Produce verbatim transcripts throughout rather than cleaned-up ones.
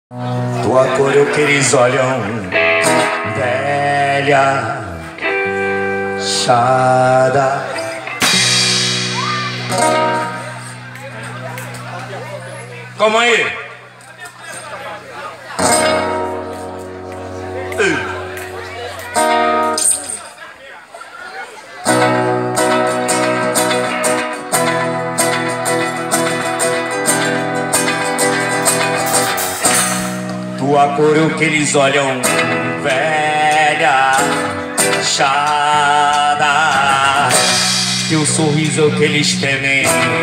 Tua cor eu que eles olham, velha chada. Calma aí. Uh. Tua cor é o que eles olham, velha chada. Teu sorriso é o que eles temem,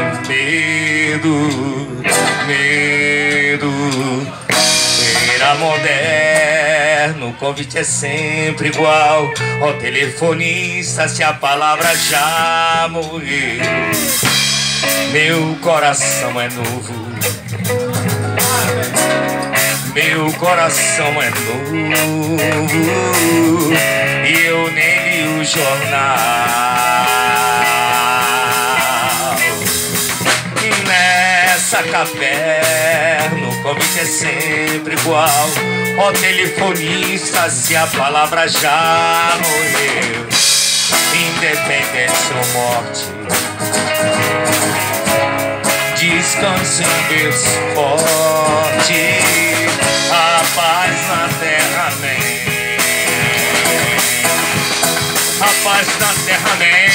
medo, medo. Era moderno, o convite é sempre igual. Ó telefonista, se a palavra já morreu. Meu coração é novo, meu coração é novo, e eu nem li o jornal. Nessa caverna o convite é sempre igual. Ó telefonista, se a palavra já morreu. Independência ou morte, descanse em berço forte. A paz na terra, amém. A paz na terra, amém.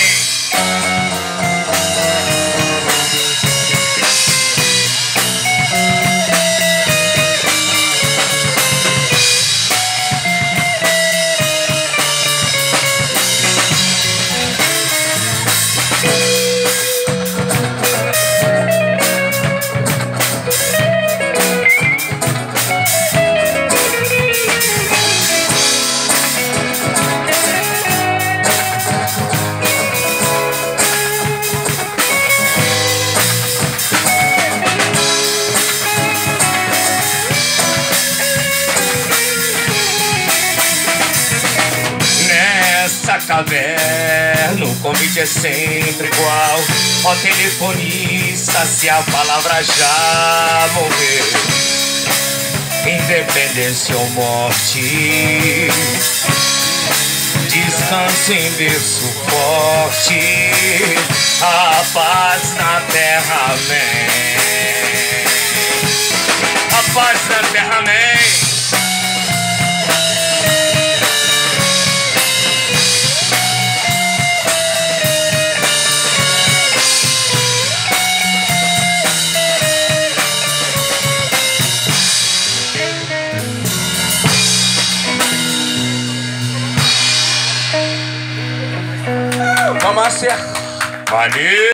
Caverna, o convite é sempre igual. Ó telefonista, se a palavra já morreu. Independência ou morte, descanse em berço forte. A paz na terra, amém. A paz na terra, amém. Vamos acertar. Valeu!